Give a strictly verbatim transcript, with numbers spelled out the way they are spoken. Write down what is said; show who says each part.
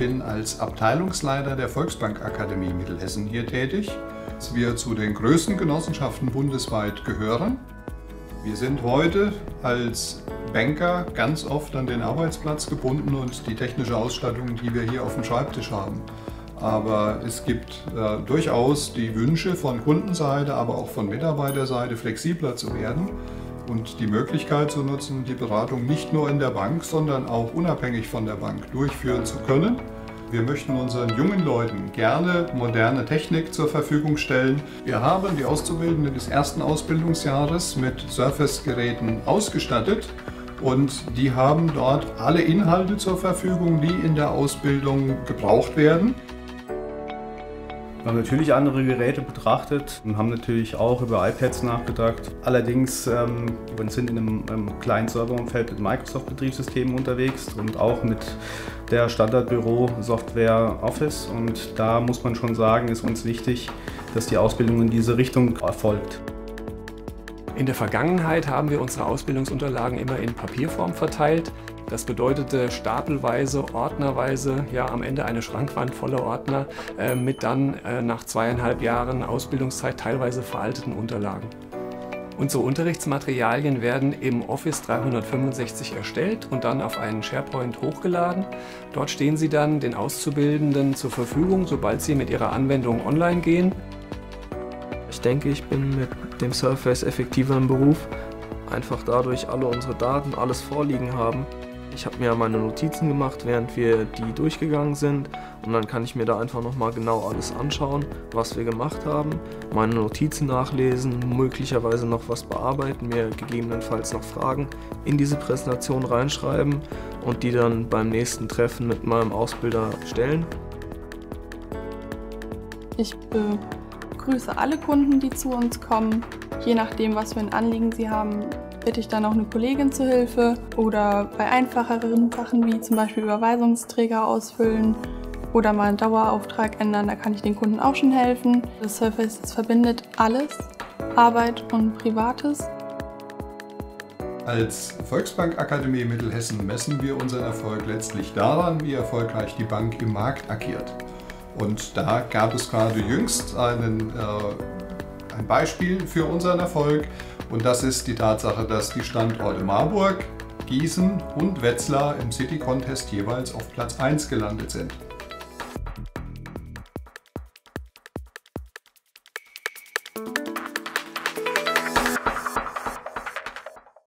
Speaker 1: bin als Abteilungsleiter der Volksbank Akademie Mittelhessen hier tätig. Dass wir zu den größten Genossenschaften bundesweit gehören. Wir sind heute als Banker ganz oft an den Arbeitsplatz gebunden und die technische Ausstattung, die wir hier auf dem Schreibtisch haben. Aber es gibt äh, durchaus die Wünsche von Kundenseite, aber auch von Mitarbeiterseite, flexibler zu werden und die Möglichkeit zu nutzen, die Beratung nicht nur in der Bank, sondern auch unabhängig von der Bank durchführen zu können. Wir möchten unseren jungen Leuten gerne moderne Technik zur Verfügung stellen. Wir haben die Auszubildenden des ersten Ausbildungsjahres mit Surface-Geräten ausgestattet und die haben dort alle Inhalte zur Verfügung, die in der Ausbildung gebraucht werden.
Speaker 2: Wir haben natürlich andere Geräte betrachtet und haben natürlich auch über iPads nachgedacht. Allerdings ähm, wir sind in einem, einem kleinen Serverumfeld mit Microsoft-Betriebssystemen unterwegs und auch mit der Standardbüro-Software Office. Und da muss man schon sagen, ist uns wichtig, dass die Ausbildung in diese Richtung erfolgt.
Speaker 3: In der Vergangenheit haben wir unsere Ausbildungsunterlagen immer in Papierform verteilt. Das bedeutete stapelweise, ordnerweise, ja am Ende eine Schrankwand voller Ordner äh, mit dann äh, nach zweieinhalb Jahren Ausbildungszeit teilweise veralteten Unterlagen. Unsere Unterrichtsmaterialien werden im Office dreihundertfünfundsechzig erstellt und dann auf einen SharePoint hochgeladen. Dort stehen sie dann den Auszubildenden zur Verfügung, sobald sie mit ihrer Anwendung online gehen.
Speaker 4: Ich denke, ich bin mit dem Surface effektiver im Beruf, einfach dadurch alle unsere Daten, alles vorliegen haben. Ich habe mir meine Notizen gemacht, während wir die durchgegangen sind, und dann kann ich mir da einfach nochmal genau alles anschauen, was wir gemacht haben, meine Notizen nachlesen, möglicherweise noch was bearbeiten, mir gegebenenfalls noch Fragen in diese Präsentation reinschreiben und die dann beim nächsten Treffen mit meinem Ausbilder stellen.
Speaker 5: Ich begrüße alle Kunden, die zu uns kommen. Je nachdem, was für ein Anliegen sie haben, bitte ich dann auch eine Kollegin zur Hilfe oder bei einfacheren Sachen wie zum Beispiel Überweisungsträger ausfüllen oder mal einen Dauerauftrag ändern, da kann ich den Kunden auch schon helfen. Das Surface, das verbindet alles, Arbeit und Privates.
Speaker 1: Als Volksbank Akademie Mittelhessen messen wir unseren Erfolg letztlich daran, wie erfolgreich die Bank im Markt agiert. Und da gab es gerade jüngst einen, äh, ein Beispiel für unseren Erfolg. Und das ist die Tatsache, dass die Standorte Marburg, Gießen und Wetzlar im City Contest jeweils auf Platz eins gelandet sind.